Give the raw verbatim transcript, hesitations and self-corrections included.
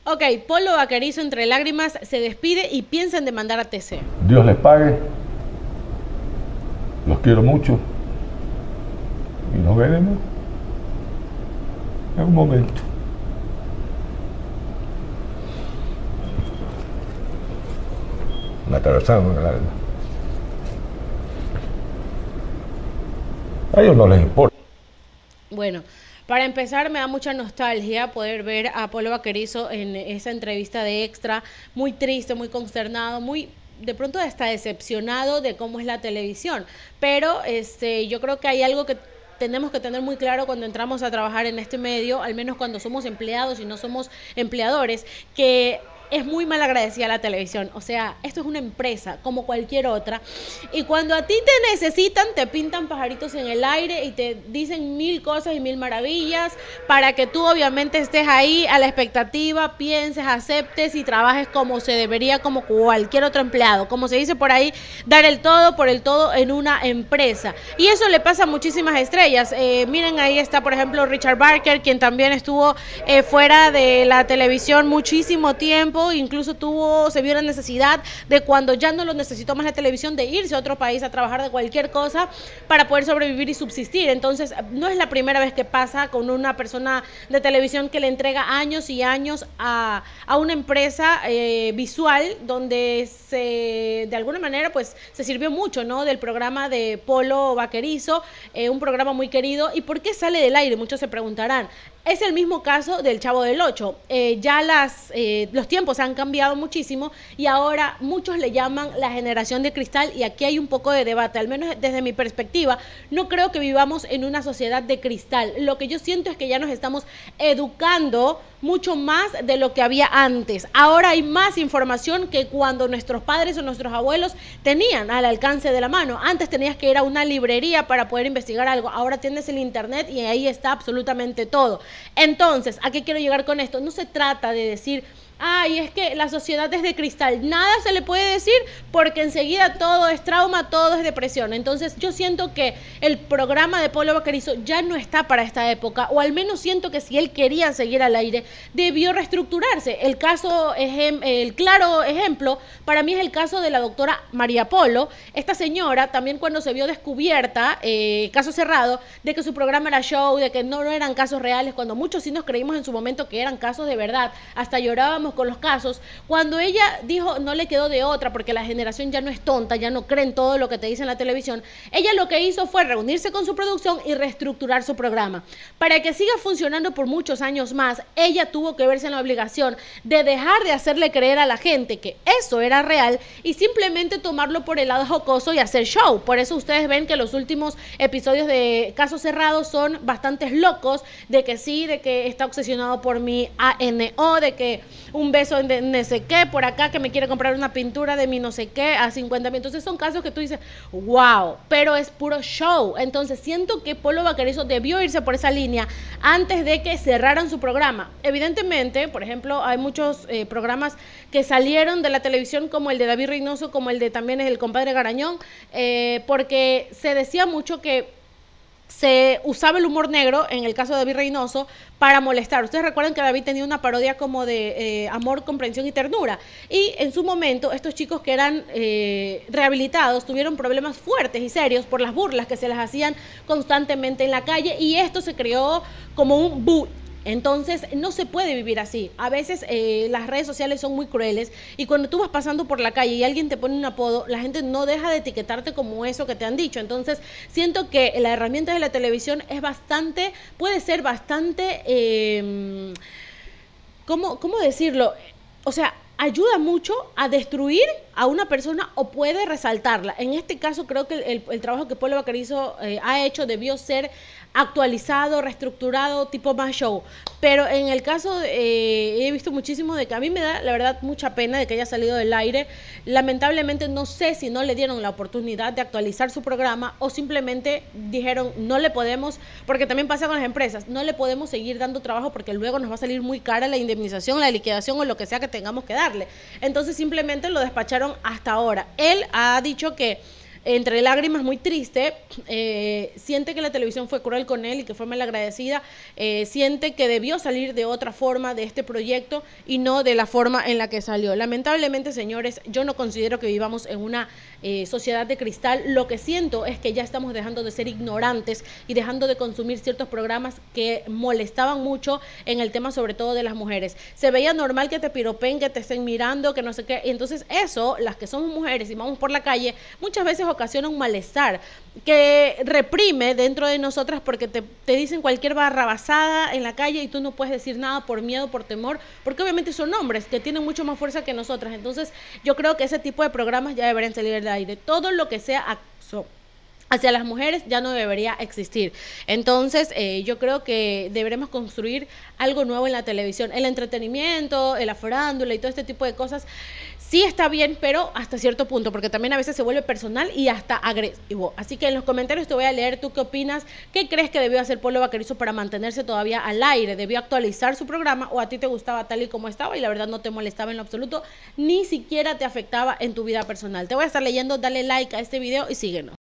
Ok, Polo Vaquerizo entre lágrimas se despide y piensa en demandar a T C. Dios les pague. Los quiero mucho. Y nos veremos en un momento. Me atravesaron el alma. A ellos no les importa. Bueno, para empezar me da mucha nostalgia poder ver a Polo Vaquerizo en esa entrevista de Extra, muy triste, muy consternado, muy de pronto hasta decepcionado de cómo es la televisión. Pero este, yo creo que hay algo que tenemos que tener muy claro cuando entramos a trabajar en este medio, al menos cuando somos empleados y no somos empleadores, que es muy mal agradecida la televisión. O sea, esto es una empresa como cualquier otra, y cuando a ti te necesitan te pintan pajaritos en el aire y te dicen mil cosas y mil maravillas para que tú obviamente estés ahí a la expectativa, pienses, aceptes y trabajes como se debería, como cualquier otro empleado, como se dice por ahí, dar el todo por el todo en una empresa. Y eso le pasa a muchísimas estrellas. Eh, miren, ahí está por ejemplo Richard Barker, quien también estuvo eh, fuera de la televisión muchísimo tiempo, incluso tuvo, se vio la necesidad de, cuando ya no lo necesitó más la televisión, de irse a otro país a trabajar de cualquier cosa para poder sobrevivir y subsistir. Entonces no es la primera vez que pasa con una persona de televisión que le entrega años y años a, a una empresa eh, visual, donde se, de alguna manera pues se sirvió mucho, ¿no?, del programa de Polo Vaquerizo, eh, un programa muy querido. ¿Y por qué sale del aire?, muchos se preguntarán. Es el mismo caso del Chavo del Ocho. Eh, ya las, eh, los tiempos han cambiado muchísimo y ahora muchos le llaman la generación de cristal, y aquí hay un poco de debate, al menos desde mi perspectiva. No creo que vivamos en una sociedad de cristal. Lo que yo siento es que ya nos estamos educando mucho más de lo que había antes. Ahora hay más información que cuando nuestros padres o nuestros abuelos tenían al alcance de la mano. Antes tenías que ir a una librería para poder investigar algo. Ahora tienes el internet y ahí está absolutamente todo. Entonces, ¿a qué quiero llegar con esto? No se trata de decir, ay, es que la sociedad es de cristal. Nada se le puede decir porque enseguida todo es trauma, todo es depresión. Entonces yo siento que el programa de Polo Vaquerizo ya no está para esta época, o al menos siento que si él quería seguir al aire, debió reestructurarse. El caso, el claro ejemplo para mí es el caso de la doctora María Polo. Esta señora también, cuando se vio descubierta, eh, caso cerrado, de que su programa era show, de que no, no eran casos reales, cuando muchos sí nos creímos en su momento que eran casos de verdad, hasta llorábamos con los casos, cuando ella dijo, no le quedó de otra, porque la generación ya no es tonta, ya no creen todo lo que te dice en la televisión, ella lo que hizo fue reunirse con su producción y reestructurar su programa. Para que siga funcionando por muchos años más, ella tuvo que verse en la obligación de dejar de hacerle creer a la gente que eso era real y simplemente tomarlo por el lado jocoso y hacer show. Por eso ustedes ven que los últimos episodios de Casos Cerrados son bastante locos, de que sí, de que está obsesionado por mi A N O, de que un beso de no sé qué, por acá que me quiere comprar una pintura de mi no sé qué a cincuenta mil. Entonces son casos que tú dices, wow, pero es puro show. Entonces siento que Polo Vaquerizo debió irse por esa línea antes de que cerraran su programa. Evidentemente, por ejemplo, hay muchos eh, programas que salieron de la televisión, como el de David Reynoso, como el de también el compadre Garañón, eh, porque se decía mucho que se usaba el humor negro, en el caso de David Reynoso, para molestar. Ustedes recuerdan que David tenía una parodia como de eh, amor, comprensión y ternura, y en su momento estos chicos que eran eh, rehabilitados tuvieron problemas fuertes y serios por las burlas que se les hacían constantemente en la calle, y esto se creó como un bu. Entonces no se puede vivir así. A veces eh, las redes sociales son muy crueles, y cuando tú vas pasando por la calle y alguien te pone un apodo, la gente no deja de etiquetarte como eso que te han dicho. Entonces siento que la herramienta de la televisión es bastante, puede ser bastante, eh, ¿cómo, cómo decirlo? O sea, ayuda mucho a destruir a una persona o puede resaltarla. En este caso creo que el, el trabajo que Polo Vaquerizo eh, ha hecho debió ser actualizado, reestructurado, tipo más show. Pero en el caso, eh, he visto muchísimo de que a mí me da, la verdad, mucha pena de que haya salido del aire. Lamentablemente no sé si no le dieron la oportunidad de actualizar su programa o simplemente dijeron, no le podemos, porque también pasa con las empresas, no le podemos seguir dando trabajo porque luego nos va a salir muy cara la indemnización, la liquidación o lo que sea que tengamos que darle. Entonces simplemente lo despacharon hasta ahora. Él ha dicho que entre lágrimas, muy triste, eh, siente que la televisión fue cruel con él y que fue malagradecida, eh, siente que debió salir de otra forma de este proyecto y no de la forma en la que salió. Lamentablemente, señores, yo no considero que vivamos en una eh, sociedad de cristal. Lo que siento es que ya estamos dejando de ser ignorantes y dejando de consumir ciertos programas que molestaban mucho en el tema, sobre todo de las mujeres. Se veía normal que te piropen, que te estén mirando, que no sé qué, y entonces eso, las que somos mujeres y vamos por la calle, muchas veces ocasiona un malestar que reprime dentro de nosotras porque te, te dicen cualquier barrabasada en la calle y tú no puedes decir nada por miedo, por temor, porque obviamente son hombres que tienen mucho más fuerza que nosotras. Entonces yo creo que ese tipo de programas ya deberían salir del aire. Todo lo que sea acto hacia las mujeres ya no debería existir. Entonces eh, yo creo que deberemos construir algo nuevo en la televisión. El entretenimiento, la farándula y todo este tipo de cosas sí está bien, pero hasta cierto punto, porque también a veces se vuelve personal y hasta agresivo. Así que en los comentarios te voy a leer tú qué opinas, qué crees que debió hacer Polo Vaquerizo para mantenerse todavía al aire. ¿Debió actualizar su programa o a ti te gustaba tal y como estaba y la verdad no te molestaba en lo absoluto, ni siquiera te afectaba en tu vida personal? Te voy a estar leyendo, dale like a este video y síguenos.